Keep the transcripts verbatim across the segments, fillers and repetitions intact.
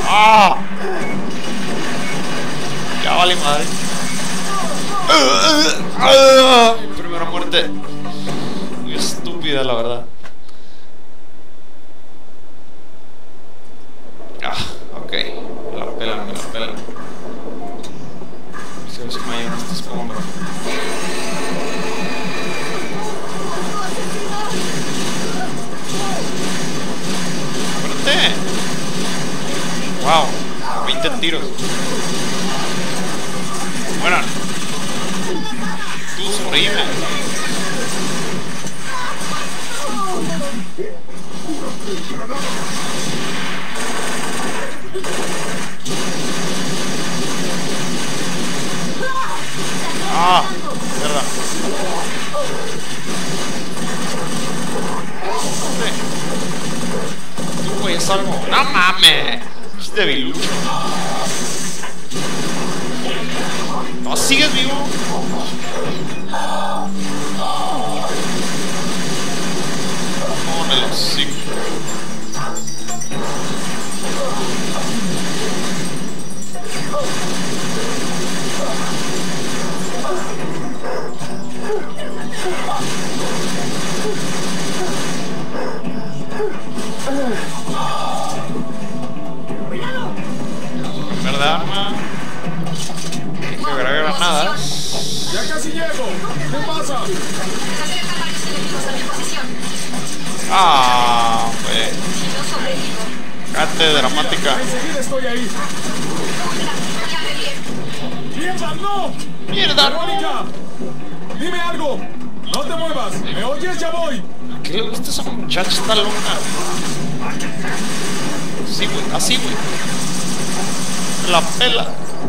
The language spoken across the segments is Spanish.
¡Ah! Ya vale madre. Primera muerte. Muy estúpida, la verdad. Ah, ok. Me la pelan, me la pelan. Si ves que me llevan este escombro. ¡Espérate! ¡Wow! veinte tiros. Mueran. Tú sobrevive. Ah, mierda. ¿Dónde? Tú, güey, es algo. No mames. Es debilucho. ¿No sigues vivo? No me lo sigo. Cambiar de arma. Hay que agregar granadas. Ya casi llego. ¿Qué pasa? Ah, pues. Cate dramática. Enseguida estoy ahí. ¡Mierda, no! ¡Mierda, Verónica, no! dime algo. No te muevas. ¿Me oyes? Ya voy. ¿Qué le gusta a esa muchacha? Está loca. Sí, güey. Así, güey. La pela.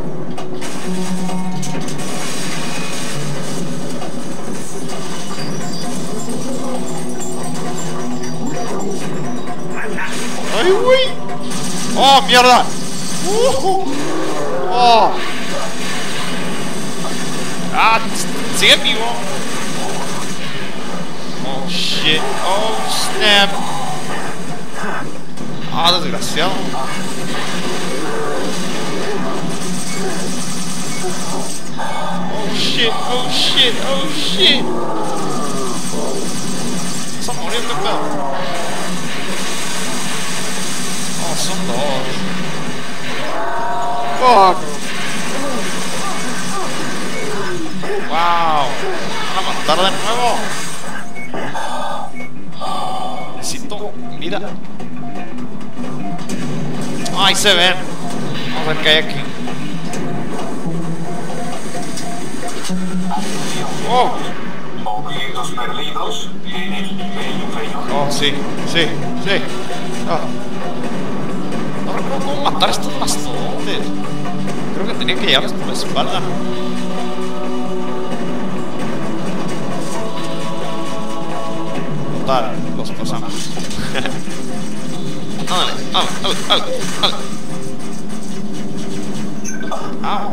¡Ay, güey! ¡Oh, mierda! Uh, ¡Oh! ¡Ah! ¡Sigue vivo! ¡Oh, shit! ¡Oh, snap! ¡Ah, desgraciado! ¡Oh, shit! ¡Oh, shit! ¡Oh, shit! ¡Se murió este pedo! Son dos. Fuck. Wow. Van a matar de nuevo. Necesito vida. Ay, se ven. Vamos a ver qué hay aquí. Oh. Objetos perdidos en el nivel inferior. Oh, sí, sí, sí. Oh. No recuerdo cómo matar a estos mastodontes. Creo que tenía que llevarlos por la espalda. Total, los pasamos. Ándale, ándale, ándale, ándale. Au.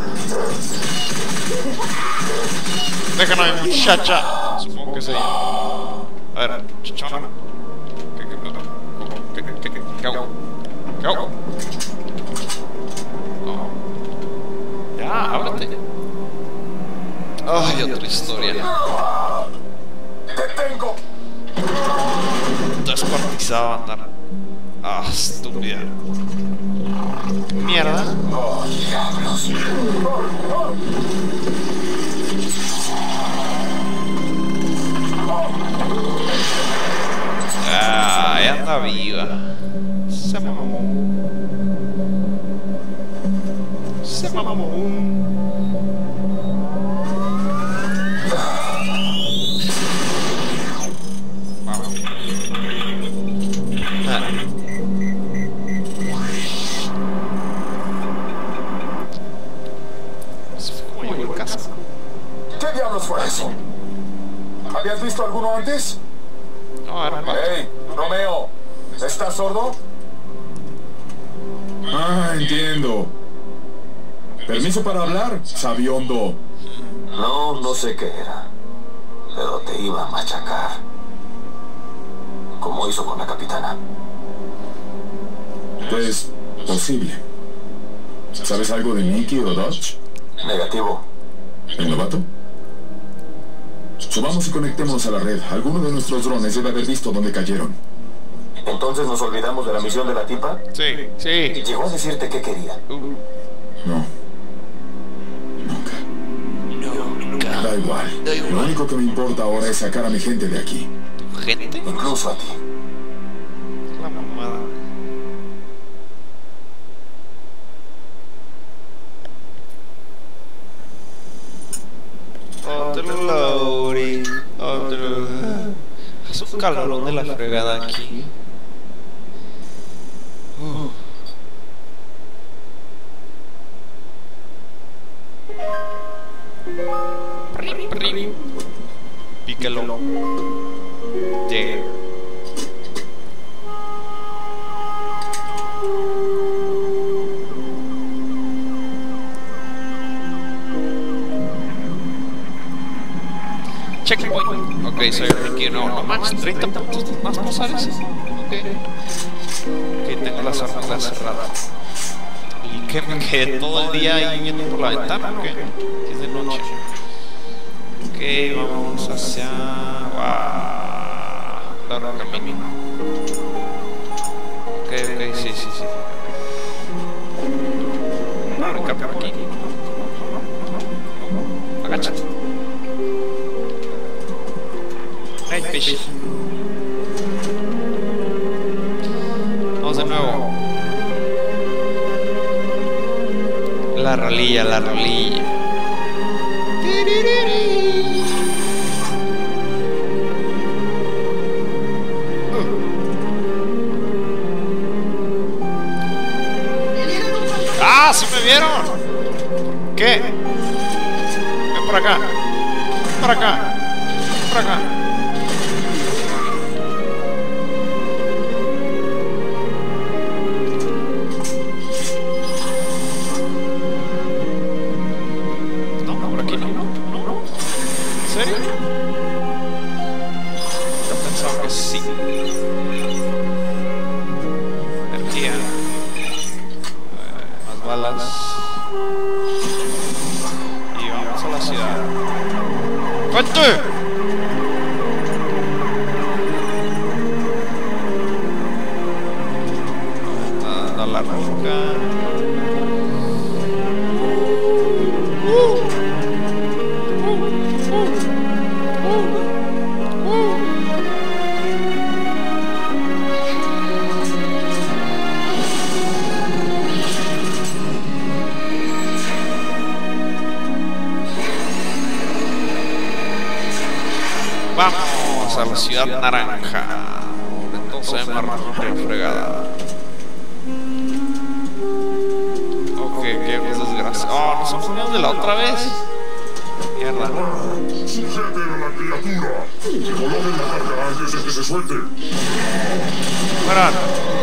Déjanos, muchacha. Supongo que sí. A ver, chichona. ¿Qué, qué, qué, qué, qué, qué, qué hago? ¿Qué hago? Oh. Ya, ábrate. Ay, otra historia. ¡Te tengo! Descuartizado, andar. Ah, estúpida. Mierda. Oh, diablos. Ah, ella anda viva. Se mamó. Se mamó. ¿Qué diablos fue eso? ¿Habías visto alguno antes? No, era un vato. ¡Hey, Romeo! ¿Estás sordo? Ah, entiendo. ¿Permiso para hablar, sabiondo? No, no sé qué era, pero te iba a machacar, como hizo con la capitana. Pues, Posible. ¿Sabes algo de Nicky o Dodge? Negativo. ¿El novato? Subamos y conectémonos a la red. Alguno de nuestros drones debe haber visto dónde cayeron. ¿Entonces nos olvidamos de la misión de la tipa? Sí, sí. Llegó a decirte qué quería. Uh, No. Nunca. Da igual. Lo único que me importa ahora es sacar a mi gente de aquí. ¿Gente? Incluso a ti. La mamada. Otro loading. Otro. Es un calorón de la fregada aquí. Uh. Prim, prim. Pícalo. Yeah. Checkpoint. Ok, soy Ricky. No, no manches, treinta puntos más posales. Ok. Ok, tengo las armas cerradas. Y que me quedé todo el día ahí viendo por la ventana. Ok, es de noche. Ok, vamos hacia. Wow. Largo camino. Ok, ok, sí, sí, sí. Voy a brincar por aquí. Agáchate. Night fish. Vamos de nuevo. La rolilla, la rolilla. ¡Ah! ¡Sí me vieron! ¿Qué? Ven por acá. Ven por acá. Ven por acá. ¡Vente! Ah, la roca. Uh, uh, uh, uh, uh. Vamos a la ciudad naranja. Entonces marrón de fregada. Ok, qué desgracia. Oh, nos enfocamos de la otra vez. Mierda. ¡Sujeten a la criatura! ¡Que coloquen la carga antes de que se suelte! Fuera.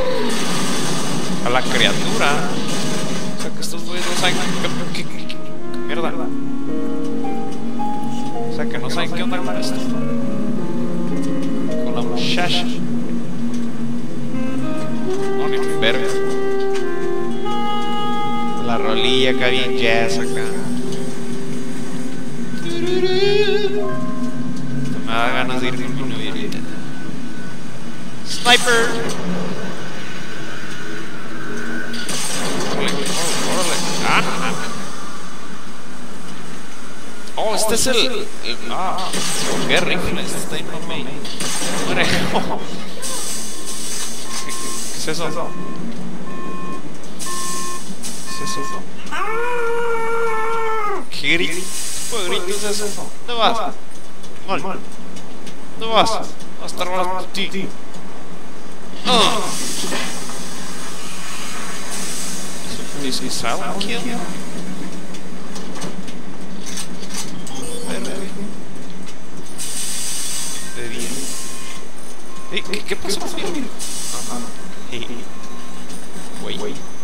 A la criatura. O sea que estos güeyes no saben qué, qué, qué, qué, qué mierda. O sea que no saben qué onda con esto. Con la muchacha. No, ni verga. La rolilla acá bien jazz acá. Me da ganas de ir con mi novia ahorita. Sniper. Órale, órale. Ah, ah. Oh, este es el, el ah, qué rifle, este está enorme. Muere. ¿Qué, qué es eso? ¿Qué es eso? ¿Qué grito? ¿Qué grito es eso? ¿Dónde vas? Mal. ¿Dónde vas? Vas a estar hablando de ti. Ah. ¿Es un silent kill? ¿Qué, qué pasó conmigo? Ah, hey. Wait.